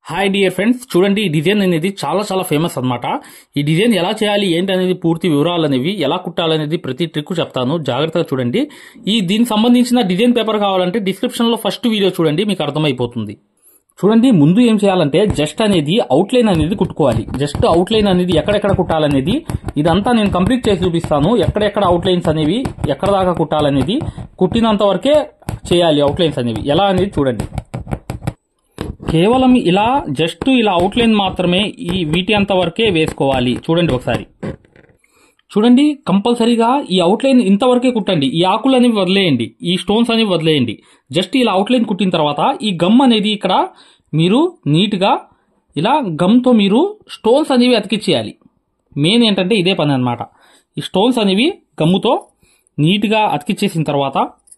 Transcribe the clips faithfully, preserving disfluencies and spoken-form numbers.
Hi dear friends, చూడండి ఈ design అనేది చాలా చాలా ఫేమస్ అన్నమాట. ఈ డిజైన్ ఎలా చేయాలి ఏంటి అనేది పూర్తి వివరాలు అనేవి ఎలా కుట్టాలనేది ప్రతి ట్రిక్ చెప్తాను, జాగ్రత్తగా చూడండి. ఈ దీనికి సంబంధించిన డిజైన్ పేపర్ కావాలంటే డిస్క్రిప్షన్ లో ఫస్ట్ వీడియో చూడండి, మీకు అర్థమైపోతుంది. చూడండి, ముందు ఏం చేయాలంటే జస్ట్ అనేది అవుట్లైన్ అనేది కుట్టుకోవాలి. జస్ట్ అవుట్లైన్ అనేది ఎక్కడెక్కడ కుట్టాలనేది ఇదంతా నేను కంప్లీట్ చేసి చూపిస్తాను. ఎక్కడెక్కడ అవుట్లైన్స్ అనేవి ఎక్కడ దాకా కుట్టాలనేది కుట్టినంత వరకే చేయాలి. అవుట్లైన్స్ అనేవి ఎలా అనేది చూడండి. కేవలం ఇలా జస్ట్ ఇలా అవుట్లైన్ మాత్రమే ఈ వీటి అంత వరకే వేసుకోవాలి. చూడండి ఒకసారి, చూడండి కంపల్సరీగా ఈ అవుట్లైన్ ఇంతవరకే కుట్టండి. ఈ ఆకులు అనేవి వదిలేయండి, ఈ స్టోన్స్ అనేవి వదిలేయండి. జస్ట్ ఇలా అవుట్లైన్ కుట్టిన తర్వాత ఈ గమ్ అనేది ఇక్కడ మీరు నీట్గా ఇలా గమ్తో మీరు స్టోన్స్ అనేవి అతికిచ్చేయాలి. మెయిన్ ఏంటంటే ఇదే పని అనమాట. ఈ స్టోన్స్ అనేవి గమ్ముతో నీట్గా అతికిచ్చేసిన తర్వాత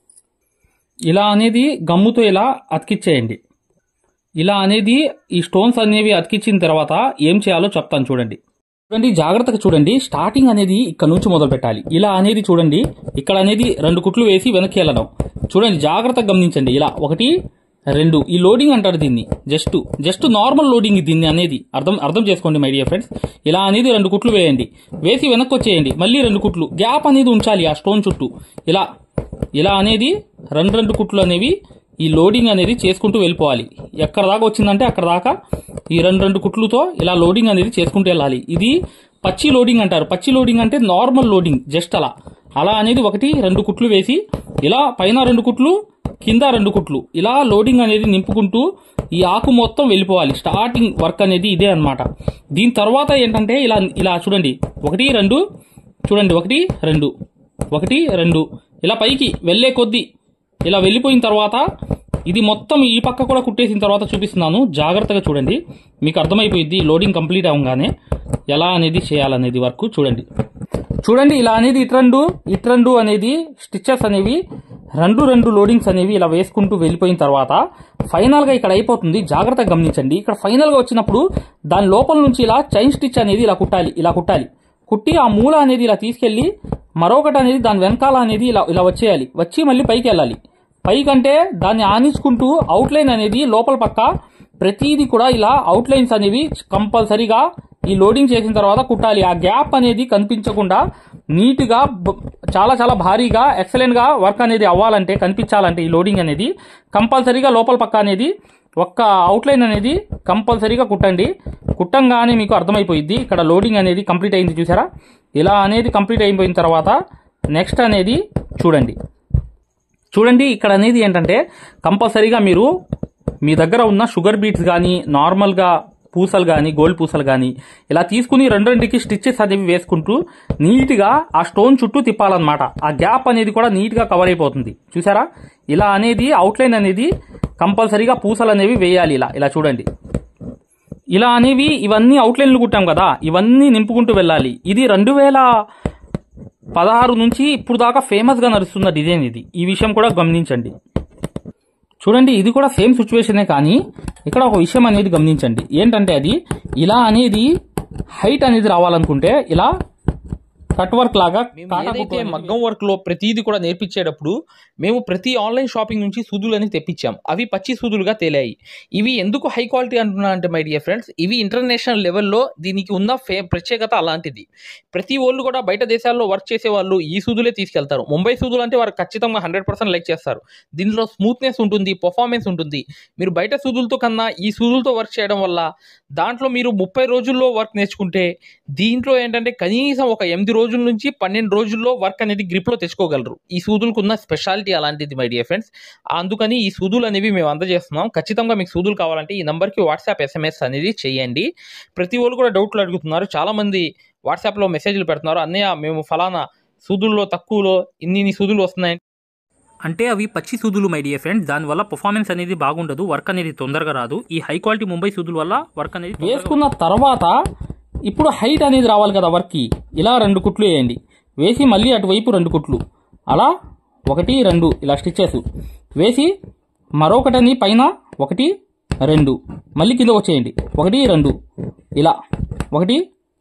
ఇలా అనేది గమ్ముతో ఇలా అతికిచ్చేయండి. ఇలా అనేది ఈ స్టోన్స్ అనేవి అతికించిన తర్వాత ఏం చేయాలో చెప్తాను చూడండి. చూడండి జాగ్రత్తగా చూడండి. స్టార్టింగ్ అనేది ఇక్కడ నుంచి మొదలు పెట్టాలి. ఇలా అనేది చూడండి, ఇక్కడ అనేది రెండు కుట్లు వేసి వెనక్కి వెళ్ళడం. చూడండి జాగ్రత్తగా గమనించండి. ఇలా ఒకటి రెండు, ఈ లోడింగ్ అంటారు దీన్ని. జస్ట్ జస్ట్ నార్మల్ లోడింగ్ దీన్ని అనేది అర్థం అర్థం చేసుకోండి మై డియర్ ఫ్రెండ్స్. ఇలా అనేది రెండు కుట్లు వేయండి, వేసి వెనక్కి వచ్చేయండి. మళ్ళీ రెండు కుట్లు గ్యాప్ అనేది ఉంచాలి ఆ స్టోన్ చుట్టూ. ఇలా ఇలా అనేది రెండు రెండు కుట్లు అనేవి ఈ లోడింగ్ అనేది చేసుకుంటూ వెళ్ళిపోవాలి. ఎక్కడ దాకా వచ్చిందంటే అక్కడ దాకా ఈ రెండు రెండు కుట్లుతో ఇలా లోడింగ్ అనేది చేసుకుంటూ వెళ్ళాలి. ఇది పచ్చి లోడింగ్ అంటారు. పచ్చి లోడింగ్ అంటే నార్మల్ లోడింగ్. జస్ట్ అలా అలా అనేది ఒకటి రెండు కుట్లు వేసి ఇలా పైన రెండు కుట్లు కింద రెండు కుట్లు ఇలా లోడింగ్ అనేది నింపుకుంటూ ఈ ఆకు మొత్తం వెళ్ళిపోవాలి. స్టార్టింగ్ వర్క్ అనేది ఇదే అన్నమాట. దీని తర్వాత ఏంటంటే ఇలా ఇలా చూడండి, ఒకటి రెండు చూడండి, ఒకటి రెండు ఒకటి రెండు ఇలా పైకి వెళ్లే కొద్దీ ఇలా వెళ్ళిపోయిన తర్వాత ఇది మొత్తం ఈ పక్క కూడా కుట్టేసిన తర్వాత చూపిస్తున్నాను, జాగ్రత్తగా చూడండి. మీకు అర్థమైపోయింది లోడింగ్ కంప్లీట్ అవగానే ఎలా అనేది చేయాలనేది వర్క్ చూడండి. చూడండి ఇలా అనేది ఇటు రెండు ఇటు రెండు అనేది స్టిచెస్ అనేవి రెండు రెండు లోడింగ్స్ అనేవి ఇలా వేసుకుంటూ వెళ్ళిపోయిన తర్వాత ఫైనల్ గా ఇక్కడ అయిపోతుంది. జాగ్రత్తగా గమనించండి. ఇక్కడ ఫైనల్ గా వచ్చినప్పుడు దాని లోపల నుంచి ఇలా చైన్ స్టిచ్ అనేది ఇలా కుట్టాలి. ఇలా కుట్టాలి కుట్టి ఆ మూల అనేది ఇలా తీసుకెళ్లి మరొకటి అనేది దాని వెనకాల అనేది ఇలా ఇలా వచ్చేయాలి. వచ్చి మళ్ళీ పైకి వెళ్ళాలి. పైకంటే దాన్ని ఆనించుకుంటూ అవుట్లైన్ అనేది లోపల పక్క ప్రతిదీ కూడా ఇలా అవుట్లైన్స్ అనేవి కంపల్సరీగా ఈ లోడింగ్ చేసిన తర్వాత కుట్టాలి. ఆ గ్యాప్ అనేది కనిపించకుండా నీట్ గా చాలా చాలా భారీగా ఎక్సలెంట్ గా వర్క్ అనేది అవ్వాలంటే కనిపించాలంటే ఈ లోడింగ్ అనేది కంపల్సరీగా లోపల పక్క అనేది ఒక్క అవుట్లైన్ అనేది కంపల్సరీగా కుట్టండి. కుట్టంగానే మీకు అర్థమైపోయింది ఇక్కడ లోడింగ్ అనేది కంప్లీట్ అయింది. చూసారా, ఇలా అనేది కంప్లీట్ అయిపోయిన తర్వాత నెక్స్ట్ అనేది చూడండి. చూడండి ఇక్కడ అనేది ఏంటంటే కంపల్సరీగా మీరు మీ దగ్గర ఉన్న షుగర్ బీట్స్ కానీ నార్మల్గా పూసలు కానీ గోల్డ్ పూసలు కానీ ఇలా తీసుకుని రెండు రెండుకి స్టిచ్చెస్ అనేవి వేసుకుంటూ నీట్గా ఆ స్టోన్ చుట్టూ తిప్పాలన్నమాట. ఆ గ్యాప్ అనేది కూడా నీట్గా కవర్ అయిపోతుంది. చూసారా, ఇలా అనేది అవుట్లైన్ అనేది కంపల్సరీగా పూసలు అనేవి వేయాలి. ఇలా ఇలా చూడండి, ఇలా అనేవి ఇవన్నీ అవుట్లైన్లు కుట్టాం కదా, ఇవన్నీ నింపుకుంటూ వెళ్ళాలి. ఇది రెండు వేల పదహారు నుంచి ఇప్పుడు దాకా ఫేమస్ గా నడుస్తున్న డిజైన్ ఇది. ఈ విషయం కూడా గమనించండి. చూడండి ఇది కూడా సేమ్ సిచ్యువేషనే, కానీ ఇక్కడ ఒక విషయం అనేది గమనించండి. ఏంటంటే అది ఇలా అనేది హైట్ అనేది రావాలనుకుంటే ఇలా కట్ వర్క్ లాగా ఏదైతే మగ్గం వర్క్ లో ప్రతిదీ కూడా నేర్పించేటప్పుడు మేము ప్రతి ఆన్లైన్ షాపింగ్ నుంచి సూదులని తెప్పించాం. అవి పచ్చి సూదులుగా తేలాయి. ఇవి ఎందుకు హై క్వాలిటీ అంటున్నా అంటే మై డియర్ ఫ్రెండ్స్, ఇవి ఇంటర్నేషనల్ లెవెల్లో దీనికి ఉన్న ఫే ప్రత్యేకత అలాంటిది. ప్రతి వాళ్ళు కూడా బయట దేశాల్లో వర్క్ చేసే వాళ్ళు ఈ సూదులే తీసుకెళ్తారు. ముంబై సూదులు అంటే వారు ఖచ్చితంగా హండ్రెడ్ పర్సెంట్ లైక్ చేస్తారు. దీనిలో స్మూత్నెస్ ఉంటుంది, పర్ఫార్మెన్స్ ఉంటుంది. మీరు బయట సూదులతో కన్నా ఈ సూదులతో వర్క్ చేయడం వల్ల దాంట్లో మీరు ముప్పై రోజుల్లో వర్క్ నేర్చుకుంటే దీంట్లో ఏంటంటే కనీసం ఒక ఎనిమిది రోజుల నుంచి పన్నెండు రోజుల్లో వర్క్ అనేది గ్రిప్ లో తెచ్చుకోగలరు. ఈ సూదులకు ఉన్న స్పెషాలిటీ అలాంటిది మై డియర్ ఫ్రెండ్స్. అందుకని ఈ సూదులు అనేవి మేము అందజేస్తున్నాం. ఖచ్చితంగా మీకు సూదులు కావాలంటే ఈ నంబర్కి వాట్సాప్ ఎస్ఎంఎస్ అనేది చేయండి. ప్రతి వాళ్ళు కూడా డౌట్లు అడుగుతున్నారు. చాలా మంది వాట్సాప్ లో మెసేజ్లు పెడుతున్నారు, అన్నయ్య మేము ఫలానా సూదుల్లో తక్కువలో ఇన్ని సూదులు వస్తున్నాయి అంటే అవి పచ్చి సూదులు మై డియర్ ఫ్రెండ్స్. దానివల్ల పర్ఫార్మెన్స్ అనేది బాగుండదు, వర్క్ అనేది తొందరగా రాదు. ఈ హై క్వాలిటీ ముంబై సూదుల వల్ల వర్క్ అనేది వేసుకున్న తర్వాత ఇప్పుడు హైట్ అనేది రావాలి కదా వర్క్కి. ఇలా రెండు కుట్లు వేయండి, వేసి మళ్ళీ అటువైపు రెండు కుట్లు అలా ఒకటి రెండు ఇలా స్టిచ్చెస్ వేసి మరొకటని పైన ఒకటి రెండు మళ్ళీ కింద వచ్చేయండి. ఒకటి రెండు ఇలా ఒకటి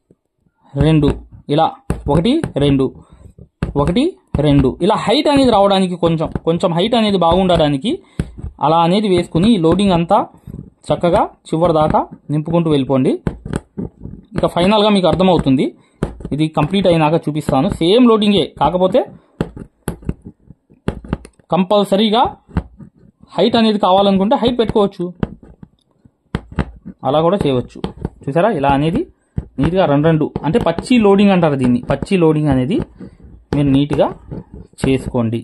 రెండు ఇలా ఒకటి రెండు ఒకటి రెండు ఇలా హైట్ అనేది రావడానికి కొంచెం కొంచెం హైట్ అనేది బాగుండడానికి అలా అనేది వేసుకుని లోడింగ్ అంతా చక్కగా చివరి దాకా నింపుకుంటూ వెళ్ళిపోండి. ఇక ఫైనల్గా మీకు అర్థమవుతుంది. ఇది కంప్లీట్ అయినాక చూపిస్తాను. సేమ్ లోడింగే, కాకపోతే కంపల్సరీగా హైట్ అనేది కావాలనుకుంటే హైట్ పెట్టుకోవచ్చు, అలా కూడా చేయవచ్చు. చూసారా, ఇలా అనేది నీట్గా రెండు రెండు అంటే పచ్చి లోడింగ్ అంటారు దీన్ని. పచ్చి లోడింగ్ అనేది మీరు నీట్గా చేసుకోండి.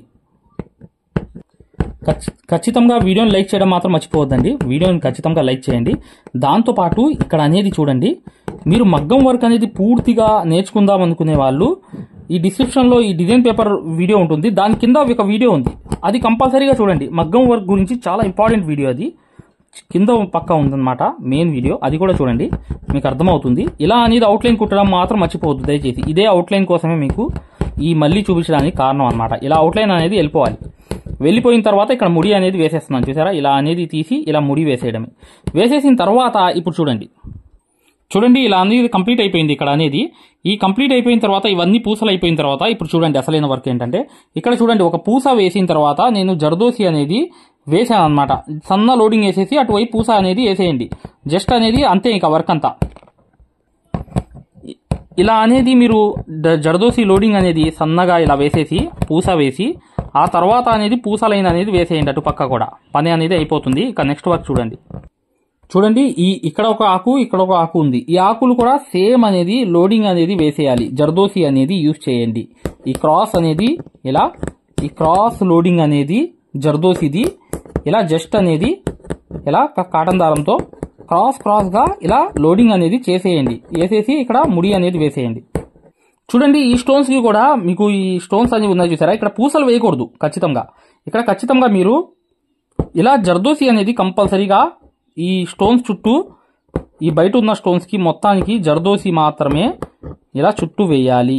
ఖచ్చితంగా వీడియోని లైక్ చేయడం మాత్రం మర్చిపోవద్దండి. వీడియోని ఖచ్చితంగా లైక్ చేయండి. దాంతోపాటు ఇక్కడ అనేది చూడండి, మీరు మగ్గం వర్క్ అనేది పూర్తిగా నేర్చుకుందాం అనుకునే వాళ్ళు ఈ డిస్క్రిప్షన్లో ఈ డిజైన్ పేపర్ వీడియో ఉంటుంది, దాని కింద ఒక వీడియో ఉంది, అది కంపల్సరీగా చూడండి. మగ్గం వర్క్ గురించి చాలా ఇంపార్టెంట్ వీడియో, అది కింద పక్క ఉందన్నమాట మెయిన్ వీడియో, అది కూడా చూడండి, మీకు అర్థమవుతుంది. ఇలా అనేది అవుట్లైన్ కుట్టడం మాత్రం మర్చిపోవద్దు దయచేసి. ఇదే అవుట్లైన్ కోసమే మీకు ఈ మళ్ళీ చూపించడానికి కారణం అనమాట. ఇలా అవుట్లైన్ అనేది వెళ్ళిపోవాలి. వెళ్ళిపోయిన తర్వాత ఇక్కడ ముడి అనేది వేసేస్తున్నాను. చూసారా, ఇలా అనేది తీసి ఇలా ముడి వేసేయడమే. వేసేసిన తర్వాత ఇప్పుడు చూడండి చూడండి ఇలా అనేది కంప్లీట్ అయిపోయింది. ఇక్కడ అనేది ఈ కంప్లీట్ అయిపోయిన తర్వాత ఇవన్నీ పూసలు అయిపోయిన తర్వాత ఇప్పుడు చూడండి అసలైన వర్క్ ఏంటంటే, ఇక్కడ చూడండి ఒక పూస వేసిన తర్వాత నేను జర్దోసి అనేది వేసాను అనమాట. సన్న లోడింగ్ వేసేసి అటువైపు పూస అనేది వేసేయండి. జస్ట్ అనేది అంతే, ఇక వర్క్ అంతా ఇలా అనేది మీరు జర్దోసి లోడింగ్ అనేది సన్నగా ఇలా వేసేసి పూస వేసి ఆ తర్వాత అనేది పూస లైన్ అనేది వేసేయండి. అటు పక్క కూడా పని అనేది అయిపోతుంది. ఇక నెక్స్ట్ వర్క్ చూడండి చూడండి ఈ ఇక్కడ ఒక ఆకు, ఇక్కడ ఒక ఆకు ఉంది. ఈ ఆకులు కూడా సేమ్ అనేది లోడింగ్ అనేది వేసేయాలి. జర్దోసి అనేది యూజ్ చేయండి. ఈ క్రాస్ అనేది ఇలా, ఈ క్రాస్ లోడింగ్ అనేది జర్దోసిది ఇలా జస్ట్ అనేది ఇలా కాటన్ దారంతో క్రాస్ క్రాస్ గా ఇలా లోడింగ్ అనేది చేసేయండి. వేసేసి ఇక్కడ ముడి అనేది వేసేయండి. చూడండి ఈ స్టోన్స్ కి కూడా మీకు ఈ స్టోన్స్ అనేవి ఉన్నాయి చూసారా, ఇక్కడ పూసలు వేయకూడదు ఖచ్చితంగా. ఇక్కడ ఖచ్చితంగా మీరు ఇలా జర్దోసి అనేది కంపల్సరీగా ఈ స్టోన్స్ చుట్టూ, ఈ బయట ఉన్న స్టోన్స్ కి మొత్తానికి జర్దోసి మాత్రమే ఇలా చుట్టూ వేయాలి.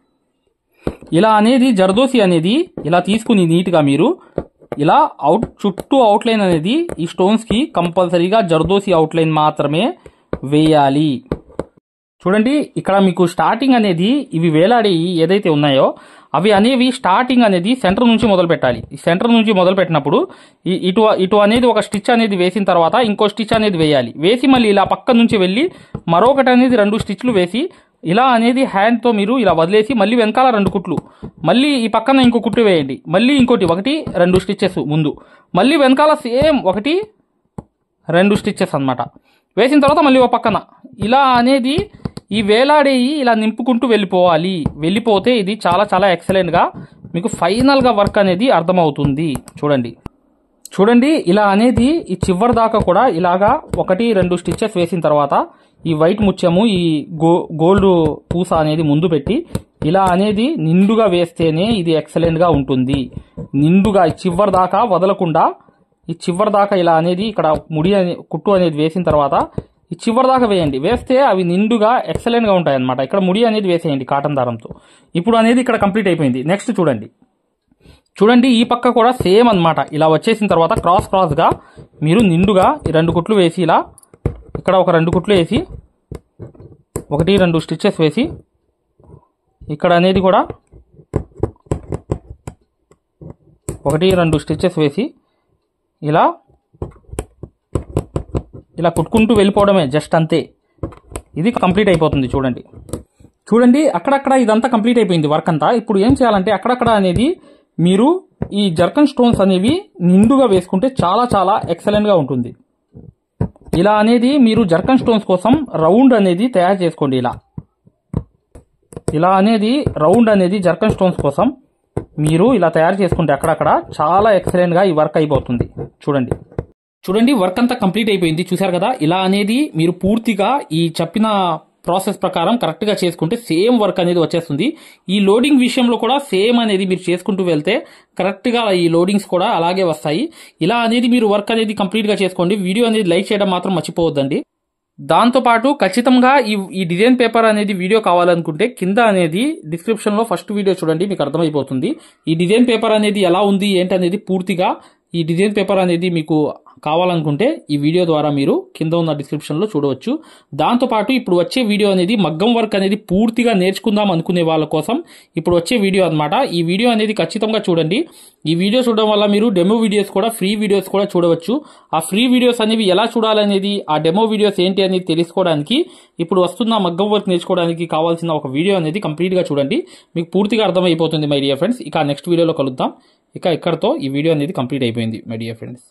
ఇలా అనేది జర్దోసి అనేది ఇలా తీసుకుని నీట్గా మీరు ఇలా అవుట్ చుట్టూ అవుట్లైన్ అనేది ఈ స్టోన్స్ కి కంపల్సరీగా జర్దోసి అవుట్లైన్ మాత్రమే వేయాలి. చూడండి ఇక్కడ మీకు స్టార్టింగ్ అనేది ఇవి వేలాడి ఏదైతే ఉన్నాయో అవి అనేవి స్టార్టింగ్ అనేది సెంటర్ నుంచి మొదలు పెట్టాలి. ఈ సెంటర్ నుంచి మొదలు పెట్టినప్పుడు ఇటు ఇటు అనేది ఒక స్టిచ్ అనేది వేసిన తర్వాత ఇంకో స్టిచ్ అనేది వేయాలి. వేసి మళ్ళీ ఇలా పక్క నుంచి వెళ్ళి మరొకటి అనేది రెండు స్టిచ్లు వేసి ఇలా అనేది హ్యాండ్తో మీరు ఇలా వదిలేసి మళ్ళీ వెనకాల రెండు కుట్లు, మళ్ళీ ఈ పక్కన ఇంకో కుట్టు వేయండి, మళ్ళీ ఇంకోటి ఒకటి రెండు స్టిచ్చెస్ ముందు, మళ్ళీ వెనకాల సేమ్ ఒకటి రెండు స్టిచ్చెస్ అన్నమాట. వేసిన తర్వాత మళ్ళీ ఒక పక్కన ఇలా అనేది ఈ వేలాడేయి ఇలా నింపుకుంటూ వెళ్ళిపోవాలి. వెళ్ళిపోతే ఇది చాలా చాలా ఎక్సలెంట్గా మీకు ఫైనల్గా వర్క్ అనేది అర్థమవుతుంది. చూడండి చూడండి ఇలా అనేది ఈ చివరి దాకా కూడా ఇలాగా ఒకటి రెండు స్టిచ్చెస్ వేసిన తర్వాత ఈ వైట్ ముత్యము ఈ గో గోల్డ్ పూస అనేది ముందు పెట్టి ఇలా అనేది నిండుగా వేస్తేనే ఇది ఎక్సలెంట్గా ఉంటుంది. నిండుగా చివరి దాకా వదలకుండా ఈ చివరి దాకా ఇలా అనేది ఇక్కడ ముడి కుట్టు అనేది వేసిన తర్వాత ఈ చివరి దాకా వేయండి. వేస్తే అవి నిండుగా ఎక్సలెంట్గా ఉంటాయి అనమాట. ఇక్కడ ముడి అనేది వేసేయండి కాటన్ దారంతో. ఇప్పుడు అనేది ఇక్కడ కంప్లీట్ అయిపోయింది. నెక్స్ట్ చూడండి చూడండి ఈ పక్క కూడా సేమ్ అన్నమాట. ఇలా వచ్చేసిన తర్వాత క్రాస్ క్రాస్గా మీరు నిండుగా ఈ రెండు కుట్లు వేసి ఇలా ఇక్కడ ఒక రెండు కుట్లు వేసి ఒకటి రెండు స్టిచ్చెస్ వేసి ఇక్కడ అనేది కూడా ఒకటి రెండు స్టిచ్చెస్ వేసి ఇలా ఇలా కుట్టుకుంటూ వెళ్ళిపోవడమే, జస్ట్ అంతే. ఇది కంప్లీట్ అయిపోతుంది. చూడండి చూడండి అక్కడక్కడ ఇదంతా కంప్లీట్ అయిపోయింది వర్క్ అంతా. ఇప్పుడు ఏం చేయాలంటే అక్కడక్కడ అనేది మీరు ఈ జర్కన్ స్టోన్స్ అనేవి నిండుగా వేసుకుంటే చాలా చాలా ఎక్సలెంట్గా ఉంటుంది. ఇలా అనేది మీరు జర్కన్ స్టోన్స్ కోసం రౌండ్ అనేది తయారు చేసుకోండి. ఇలా ఇలా అనేది రౌండ్ అనేది జర్కన్ స్టోన్స్ కోసం మీరు ఇలా తయారు చేసుకుంటే అక్కడక్కడ చాలా ఎక్సలెంట్గా ఈ వర్క్ అయిపోతుంది. చూడండి చూడండి వర్క్ అంతా కంప్లీట్ అయిపోయింది. చూసారు కదా, ఇలా అనేది మీరు పూర్తిగా ఈ చెప్పిన ప్రాసెస్ ప్రకారం కరెక్ట్ గా చేసుకుంటే సేమ్ వర్క్ అనేది వచ్చేస్తుంది. ఈ లోడింగ్ విషయంలో కూడా సేమ్ అనేది మీరు చేసుకుంటూ వెళ్తే కరెక్ట్ గా ఈ లోడింగ్స్ కూడా అలాగే వస్తాయి. ఇలా అనేది మీరు వర్క్ అనేది కంప్లీట్ గా చేసుకోండి. వీడియో అనేది లైక్ చేయడం మాత్రం మర్చిపోవద్దండి. దాంతోపాటు ఖచ్చితంగా ఈ ఈ డిజైన్ పేపర్ అనేది వీడియో కావాలనుకుంటే కింద అనేది డిస్క్రిప్షన్ లో ఫస్ట్ వీడియో చూడండి, మీకు అర్థమైపోతుంది. ఈ డిజైన్ పేపర్ అనేది ఎలా ఉంది ఏంటి అనేది పూర్తిగా ఈ డిజైన్ పేపర్ అనేది మీకు కావాలనుకుంటే ఈ వీడియో ద్వారా మీరు కింద ఉన్న డిస్క్రిప్షన్లో చూడవచ్చు. దాంతోపాటు ఇప్పుడు వచ్చే వీడియో అనేది మగ్గం వర్క్ అనేది పూర్తిగా నేర్చుకుందాం అనుకునే వాళ్ళ కోసం ఇప్పుడు వచ్చే వీడియో అన్నమాట. ఈ వీడియో అనేది ఖచ్చితంగా చూడండి. ఈ వీడియో చూడడం వల్ల మీరు డెమో వీడియోస్ కూడా ఫ్రీ వీడియోస్ కూడా చూడవచ్చు. ఆ ఫ్రీ వీడియోస్ అనేవి ఎలా చూడాలనేది, ఆ డెమో వీడియోస్ ఏంటి అనేది తెలుసుకోవడానికి ఇప్పుడు వస్తున్న మగ్గం వర్క్ నేర్చుకోవడానికి కావాల్సిన ఒక వీడియో అనేది కంప్లీట్గా చూడండి. మీకు పూర్తిగా అర్థమైపోతుంది మై డియర్ ఫ్రెండ్స్. ఇక నెక్స్ట్ వీడియోలో కలుద్దాం. ఇక ఇక్కడతో ఈ వీడియో అనేది కంప్లీట్ అయిపోయింది my dear friends.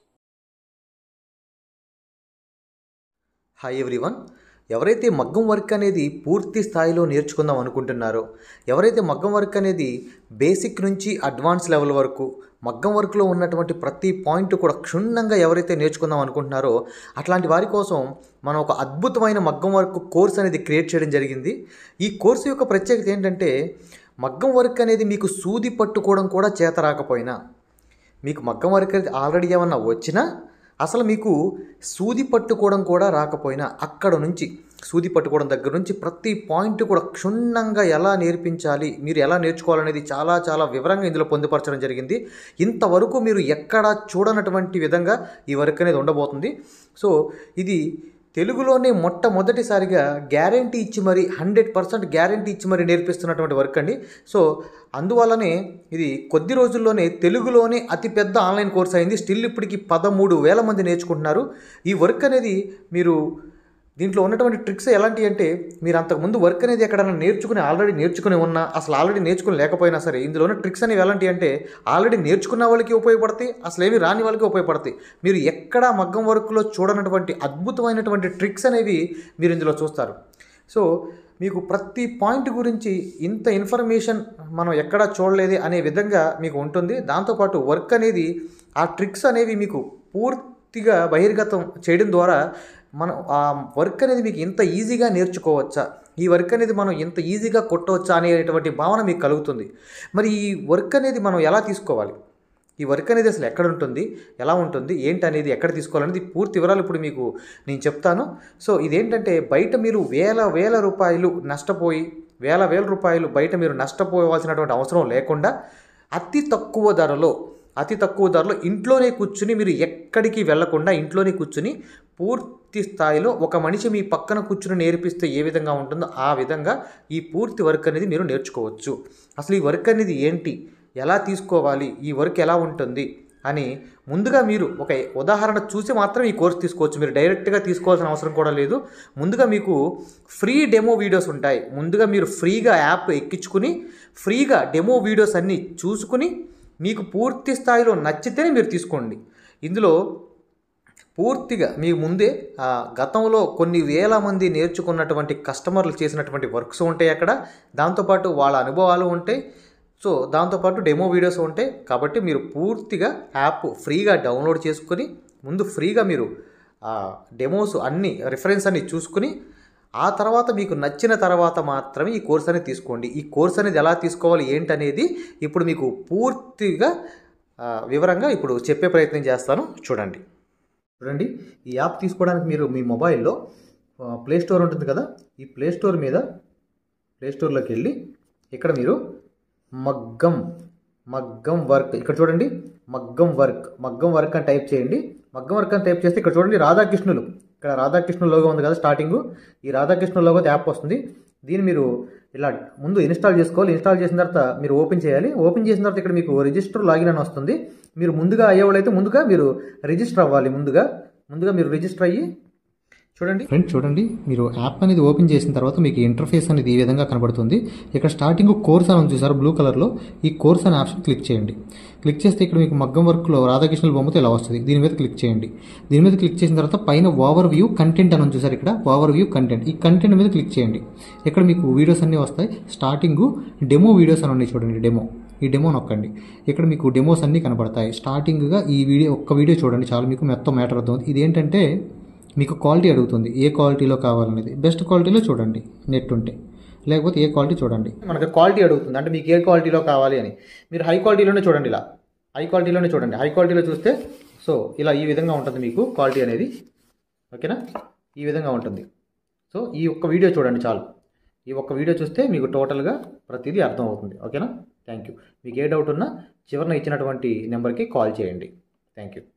Hi everyone. ఎవరైతే మగ్గం వర్క్ అనేది పూర్తి స్థాయిలో నేర్చుకుందాం అనుకుంటున్నారో, ఎవరైతే మగ్గం వర్క్ అనేది బేసిక్ నుంచి అడ్వాన్స్ లెవెల్ వరకు మగ్గం వర్క్లో ఉన్నటువంటి ప్రతి పాయింట్ కూడా క్షుణ్ణంగా ఎవరైతే నేర్చుకుందాం అనుకుంటున్నారో అట్లాంటి వారి కోసం మనం ఒక అద్భుతమైన మగ్గం వర్క్ కోర్స్ అనేది క్రియేట్ చేయడం జరిగింది. ఈ కోర్సు యొక్క ప్రత్యేకత ఏంటంటే, మగ్గం వర్క్ అనేది మీకు సూది పట్టుకోవడం కూడా చేత రాకపోయినా, మీకు మగ్గం వర్క్ అనేది ఆల్రెడీ ఏమన్నా వచ్చినా, అసలు మీకు సూది పట్టుకోవడం కూడా రాకపోయినా, అక్కడ నుంచి సూది పట్టుకోవడం దగ్గర నుంచి ప్రతి పాయింట్ కూడా క్షుణ్ణంగా ఎలా నేర్పించాలి, మీరు ఎలా నేర్చుకోవాలనేది చాలా చాలా వివరంగా ఇందులో పొందుపరచడం జరిగింది. ఇంతవరకు మీరు ఎక్కడా చూడనటువంటి విధంగా ఈ వర్క్ అనేది ఉండబోతుంది. సో ఇది తెలుగులోనే మొట్టమొదటిసారిగా గ్యారంటీ ఇచ్చి మరి హండ్రెడ్ పర్సెంట్ గ్యారంటీ ఇచ్చి మరి నేర్పిస్తున్నటువంటి వర్క్ అండి. సో అందువల్లనే ఇది కొద్ది రోజుల్లోనే తెలుగులోనే అతిపెద్ద ఆన్లైన్ కోర్స్ అయింది. స్టిల్ ఇప్పటికి పదమూడు వేల మంది నేర్చుకుంటున్నారు. ఈ వర్క్ అనేది మీరు దీంట్లో ఉన్నటువంటి ట్రిక్స్ ఎలాంటివి అంటే, మీరు అంతకుముందు వర్క్ అనేది ఎక్కడైనా నేర్చుకుని ఆల్రెడీ నేర్చుకుని ఉన్నా, అసలు ఆల్రెడీ నేర్చుకుని లేకపోయినా సరే, ఇందులో ఉన్న ట్రిక్స్ అనేవి ఎలాంటివి అంటే ఆల్రెడీ నేర్చుకున్న వాళ్ళకి ఉపయోగపడతాయి, అసలు ఏమి రాని వాళ్ళకి ఉపయోగపడతాయి. మీరు ఎక్కడా మగ్గం వర్క్లో చూడనటువంటి అద్భుతమైనటువంటి ట్రిక్స్ అనేవి మీరు ఇందులో చూస్తారు. సో మీకు ప్రతి పాయింట్ గురించి ఇంత ఇన్ఫర్మేషన్ మనం ఎక్కడా చూడలేదు అనే విధంగా మీకు ఉంటుంది. దాంతోపాటు వర్క్ అనేది ఆ ట్రిక్స్ అనేవి మీకు పూర్తిగా బహిర్గతం చేయడం ద్వారా మనం ఆ వర్క్ అనేది మీకు ఇంత ఈజీగా నేర్చుకోవచ్చా, ఈ వర్క్ అనేది మనం ఇంత ఈజీగా కొట్టవచ్చా అనేటువంటి భావన మీకు కలుగుతుంది. మరి ఈ వర్క్ అనేది మనం ఎలా తీసుకోవాలి, ఈ వర్క్ అనేది అసలు ఎక్కడ ఉంటుంది, ఎలా ఉంటుంది, ఏంటి అనేది ఎక్కడ తీసుకోవాలనేది పూర్తి వివరాలు ఇప్పుడు మీకు నేను చెప్తాను. సో ఇదేంటంటే, బయట మీరు వేల వేల రూపాయలు నష్టపోయి వేల వేల రూపాయలు బయట మీరు నష్టపోవాల్సినటువంటి అవసరం లేకుండా అతి తక్కువ ధరలో అతి తక్కువ ధరలో ఇంట్లోనే కూర్చుని, మీరు ఎక్కడికి వెళ్లకుండా ఇంట్లోనే కూర్చుని పూర్తి స్థాయిలో ఒక మనిషి మీ పక్కన కూర్చుని నేర్పిస్తే ఏ విధంగా ఉంటుందో ఆ విధంగా ఈ పూర్తి వర్క్ అనేది మీరు నేర్చుకోవచ్చు. అసలు ఈ వర్క్ అనేది ఏంటి, ఎలా తీసుకోవాలి, ఈ వర్క్ ఎలా ఉంటుంది అని ముందుగా మీరు ఒక ఉదాహరణ చూసి మాత్రం ఈ కోర్స్ తీసుకోవచ్చు. మీరు డైరెక్ట్గా తీసుకోవాల్సిన అవసరం కూడా లేదు. ముందుగా మీకు ఫ్రీ డెమో వీడియోస్ ఉంటాయి. ముందుగా మీరు ఫ్రీగా యాప్ ఎక్కించుకుని ఫ్రీగా డెమో వీడియోస్ అన్నీ చూసుకుని మీకు పూర్తి స్థాయిలో నచ్చితేనే మీరు తీసుకోండి. ఇందులో పూర్తిగా మీ ముందే గతంలో కొన్ని వేల మంది నేర్చుకున్నటువంటి కస్టమర్లు చేసినటువంటి వర్క్స్ ఉంటాయి అక్కడ. దాంతోపాటు వాళ్ళ అనుభవాలు ఉంటాయి. సో దాంతోపాటు డెమో వీడియోస్ ఉంటాయి. కాబట్టి మీరు పూర్తిగా యాప్ ఫ్రీగా డౌన్లోడ్ చేసుకొని ముందు ఫ్రీగా మీరు డెమోస్ అన్నీ రిఫరెన్స్ అన్ని చూసుకుని ఆ తర్వాత మీకు నచ్చిన తర్వాత మాత్రమే ఈ కోర్స్ అనేది తీసుకోండి. ఈ కోర్స్ అనేది ఎలా తీసుకోవాలి ఏంటనేది ఇప్పుడు మీకు పూర్తిగా వివరంగా ఇప్పుడు చెప్పే ప్రయత్నం చేస్తాను. చూడండి చూడండి ఈ యాప్ తీసుకోవడానికి మీరు మీ మొబైల్లో ప్లే స్టోర్ ఉంటుంది కదా, ఈ ప్లే స్టోర్ మీద ప్లే స్టోర్లోకి వెళ్ళి ఇక్కడ మీరు మగ్గం మగ్గం వర్క్ ఇక్కడ చూడండి, మగ్గం వర్క్ మగ్గం వర్క్ అని టైప్ చేయండి. మగ్గం వర్క్ అని టైప్ చేస్తే ఇక్కడ చూడండి రాధాకృష్ణులు, ఇక్కడ రాధాకృష్ణ లోగో ఉంది కదా స్టార్టింగ్, ఈ రాధాకృష్ణ లోగో యాప్ వస్తుంది. దీన్ని మీరు ఇలా ముందు ఇన్స్టాల్ చేసుకోవాలి. ఇన్స్టాల్ చేసిన తర్వాత మీరు ఓపెన్ చేయాలి. ఓపెన్ చేసిన తర్వాత ఇక్కడ మీకు రిజిస్టర్ లాగిన్ అని వస్తుంది. మీరు ముందుగా అయ్యేవాళ్ళైతే ముందుగా మీరు రిజిస్టర్ అవ్వాలి. ముందుగా ముందుగా మీరు రిజిస్టర్ అయ్యి చూడండి ఫ్రెండ్స్, చూడండి మీరు యాప్ అనేది ఓపెన్ చేసిన తర్వాత మీకు ఇంటర్ఫేస్ అనేది ఈ విధంగా కనబడుతుంది. ఇక్కడ స్టార్టింగ్ కోర్స్ అని చూసారు బ్లూ కలర్లో, ఈ కోర్స్ అనే ఆప్షన్ క్లిక్ చేయండి. క్లిక్ చేస్తే ఇక్కడ మీకు మగ్గం వర్క్లో రాధాకృష్ణుల బొమ్మతో ఇలా వస్తుంది. దీని మీద క్లిక్ చేయండి. దీని మీద క్లిక్ చేసిన తర్వాత పైన ఓవర్ వ్యూ కంటెంట్ అని చూసారు, ఇక్కడ ఓవర్ వ్యూ కంటెంట్, ఈ కంటెంట్ మీద క్లిక్ చేయండి. ఇక్కడ మీకు వీడియోస్ అన్నీ వస్తాయి. స్టార్టింగ్ డెమో వీడియోస్ అని ఉన్నాయి చూడండి, డెమో, ఈ డెమో నొక్కండి. ఇక్కడ మీకు డెమోస్ అన్నీ కనబడతాయి. స్టార్టింగ్గా ఈ వీడియో ఒక్క వీడియో చూడండి చాలు, మీకు మొత్తం మ్యాటర్ అవుతుంది. ఇదేంటంటే మీకు క్వాలిటీ అడుగుతుంది, ఏ క్వాలిటీలో కావాలనేది. బెస్ట్ క్వాలిటీలో చూడండి నెట్ ఉంటే, లేకపోతే ఏ క్వాలిటీ చూడండి. మనకి క్వాలిటీ అడుగుతుంది అంటే మీకు ఏ క్వాలిటీలో కావాలి అని. మీరు హై క్వాలిటీలోనే చూడండి, ఇలా హై క్వాలిటీలోనే చూడండి. హై క్వాలిటీలో చూస్తే సో ఇలా ఈ విధంగా ఉంటుంది మీకు క్వాలిటీ అనేది, ఓకేనా, ఈ విధంగా ఉంటుంది. సో ఈ ఒక్క వీడియో చూడండి చాలు. ఈ ఒక్క వీడియో చూస్తే మీకు టోటల్గా ప్రతిదీ అర్థం అవుతుంది, ఓకేనా. Thank you. మీకు ఏ డౌట్ ఉన్నా చివరిన ఇచ్చినటువంటి నెంబర్కి కాల్ చేయండి. Thank you.